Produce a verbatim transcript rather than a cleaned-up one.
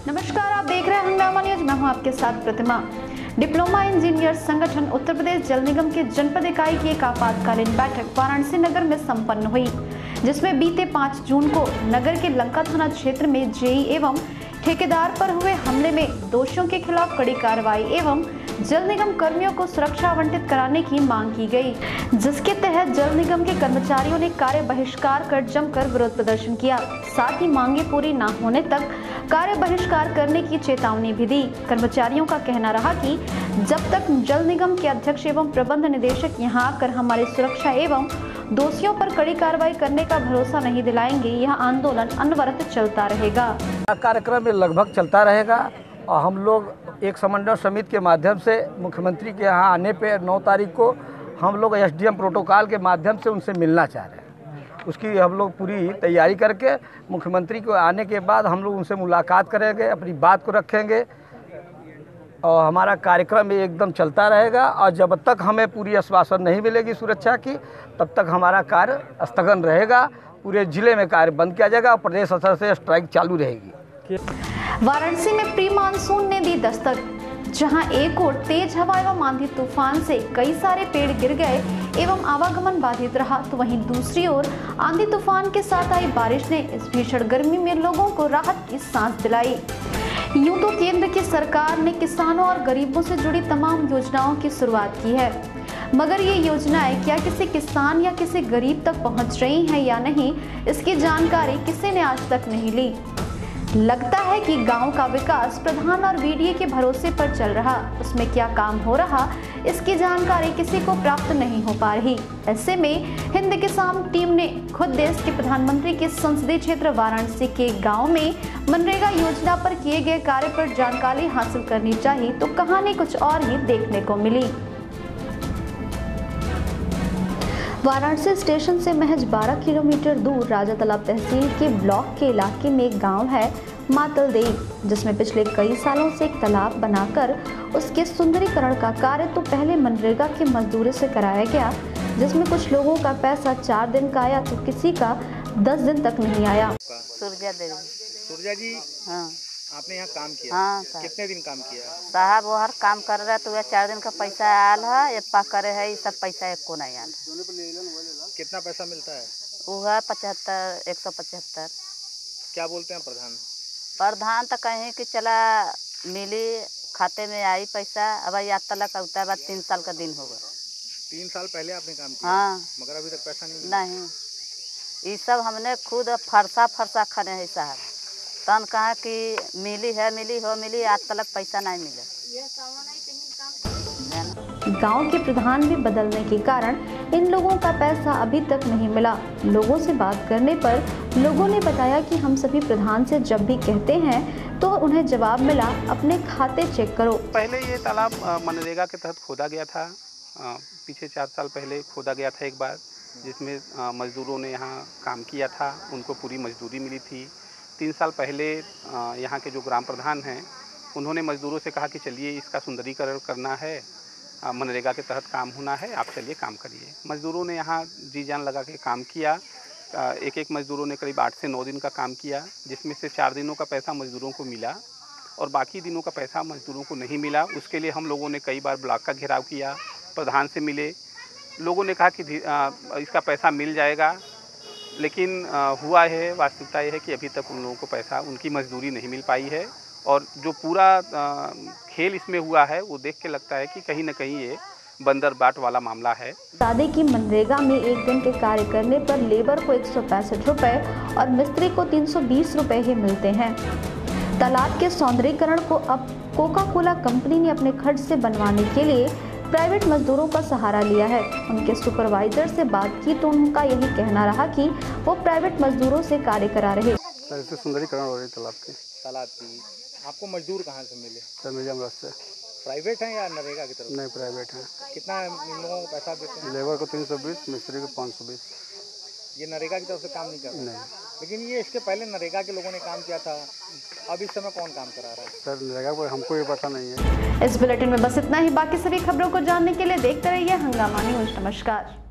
नमस्कार, आप देख रहे हैं हंगामा न्यूज। मैं हूं आपके साथ प्रतिमा। डिप्लोमा इंजीनियर संगठन उत्तर प्रदेश जल निगम के जनपद इकाई की एक आपातकालीन बैठक वाराणसी नगर में संपन्न हुई, जिसमें बीते पाँच जून को नगर के लंका थाना क्षेत्र में जेई एवं ठेकेदार पर हुए हमले में दोषियों के खिलाफ कड़ी कार्रवाई एवं जल निगम कर्मियों को सुरक्षा आवंटित कराने की मांग की गई, जिसके तहत जल निगम के कर्मचारियों ने कार्य बहिष्कार कर जमकर विरोध प्रदर्शन किया। साथ ही मांगे पूरी न होने तक कार्य बहिष्कार करने की चेतावनी भी दी। कर्मचारियों का कहना रहा कि जब तक जल निगम के अध्यक्ष एवं प्रबंध निदेशक यहां आकर हमारी सुरक्षा एवं दोषियों पर कड़ी कार्रवाई करने का भरोसा नहीं दिलाएंगे, यह आंदोलन अनवरत चलता रहेगा। कार्यक्रम में लगभग चलता रहेगा और हम लोग एक समन्वय समिति के माध्यम से मुख्यमंत्री के यहाँ आने पे नौ तारीख को हम लोग एसडीएम प्रोटोकॉल के माध्यम से उनसे मिलना चाह रहे हैं। उसकी हम लोग पूरी तैयारी करके मुख्यमंत्री को आने के बाद हम लोग उनसे मुलाकात करेंगे, अपनी बात को रखेंगे और हमारा कार्यक्रम एकदम चलता रहेगा। और जब तक हमें पूरी आश्वासन नहीं मिलेगी सुरक्षा की, तब तक हमारा कार्य स्थगन रहेगा। पूरे जिले में कार्य बंद किया जाएगा और प्रदेश स्तर से स्ट्राइक चालू रहेगी। वाराणसी में प्री मानसून ने दी दस्तक, जहां एक ओर तेज हवा एवं आंधी तूफान से कई सारे पेड़ गिर गए एवं आवागमन बाधित रहा, तो वहीं दूसरी ओर आंधी तूफान के साथ आई बारिश ने इस भीषण गर्मी में लोगों को राहत की सांस दिलाई। यूं तो केंद्र की सरकार ने किसानों और गरीबों से जुड़ी तमाम योजनाओं की शुरुआत की है, मगर ये योजनाएं क्या किसी किसान या किसी गरीब तक पहुंच रही हैं या नहीं, इसकी जानकारी किसी ने आज तक नहीं ली। लगता है कि गांव का विकास प्रधान और वीडीए के भरोसे पर चल रहा, उसमें क्या काम हो रहा इसकी जानकारी किसी को प्राप्त नहीं हो पा रही। ऐसे में हिंद किसान टीम ने खुद देश के प्रधानमंत्री के संसदीय क्षेत्र वाराणसी के गांव में मनरेगा योजना पर किए गए कार्य पर जानकारी हासिल करनी चाहिए, तो कहानी कुछ और ही देखने को मिली। वाराणसी स्टेशन से महज बारह किलोमीटर दूर राजा तालाब तहसील के ब्लॉक के इलाके में एक गांव है मातल देई, जिसमें पिछले कई सालों से एक तालाब बनाकर उसके सुंदरीकरण का कार्य तो पहले मनरेगा के मजदूरों से कराया गया, जिसमें कुछ लोगों का पैसा चार दिन का आया तो किसी का दस दिन तक नहीं आया। सुरजा देवी। सुरजा जी, हाँ, आपने यहाँ काम किया? हाँ, कितने दिन काम किया? साहब वो हर काम कर रहा तो वह चार दिन का पैसा आयल है, ये पा करे है, ये सब पैसा एक को नहीं आयल। कितना पैसा मिलता है? वो है पचहत्तर, एक सौ पचहत्तर। क्या बोलते हैं प्रधान? प्रधान तो कहीं कि चला मिली खाते में आई पैसा, अब याद तलक उतना बाद तीन साल का दिन होगा। तीन साल पहले आपने काम किया? हाँ, मगर अभी तक पैसा नहीं मिला? नहीं, ये सब हमने खुद फरसा फरसा खाने है साहब। तन कहा कि मिली है, मिली हो मिली, आज तक पैसा नहीं मिला। गांव के प्रधान भी बदलने के कारण इन लोगों का पैसा अभी तक नहीं मिला। लोगों से बात करने पर लोगों ने बताया कि हम सभी प्रधान से जब भी कहते हैं तो उन्हें जवाब मिला, अपने खाते चेक करो। पहले ये तालाब मनरेगा के तहत खोदा गया था, पीछे चार साल पहले खोदा गया था एक बार, जिसमें मजदूरों ने यहाँ काम किया था, उनको पूरी मजदूरी मिली थी। तीन साल पहले यहाँ के जो ग्राम प्रधान हैं उन्होंने मजदूरों से कहा कि चलिए इसका सुंदरीकरण करना है, मनरेगा के तहत काम होना है, आप चलिए काम करिए। मजदूरों ने यहाँ जी जान लगा के काम किया। एक एक मजदूरों ने करीब आठ से नौ दिन का काम किया, जिसमें से चार दिनों का पैसा मजदूरों को मिला और बाकी दिनों का पैसा मजदूरों को नहीं मिला। उसके लिए हम लोगों ने कई बार ब्लॉक का घेराव किया, प्रधान से मिले, लोगों ने कहा कि इसका पैसा मिल जाएगा, लेकिन हुआ है वास्तविकता यह है कि अभी तक उन लोगों को पैसा, उनकी मजदूरी नहीं मिल पाई है। और जो पूरा खेल इसमें हुआ है वो देख के लगता है कि कहीं ना कहीं ये बंदर बाट वाला मामला है। दादे की मनरेगा में एक दिन के कार्य करने पर लेबर को एक सौ पैंसठ रुपए और मिस्त्री को तीन सौ बीस रुपए ही मिलते हैं। तालाब के सौंदर्यीकरण को अब कोका कोला कंपनी ने अपने खर्च से बनवाने के लिए प्राइवेट मजदूरों का सहारा लिया है। उनके सुपरवाइजर से बात की तो उनका यही कहना रहा कि वो प्राइवेट मजदूरों से कार्य करा रहे। सुंदरीकरण हो रही तालाब की तालाब की आपको मजदूर कहाँ से मिले? सर मिर्जाम से। प्राइवेट हैं या नरेगा की तरफ? नहीं, प्राइवेट हैं। कितना इन लोगों को पैसा देते हैं? लेबर को तीन सौ बीस, मिस्त्री को पाँच सौ बीस। ये नरेगा की तरफ से काम नहीं करते? नहीं। लेकिन ये इसके पहले नरेगा के लोगों ने काम किया था, अब इस समय कौन काम करा रहा है? सर नरेगा पर हमको ये पता नहीं है। इस बुलेटिन में बस इतना ही। बाकी सभी खबरों को जानने के लिए देखते रहिए हंगामा न्यूज। नमस्कार।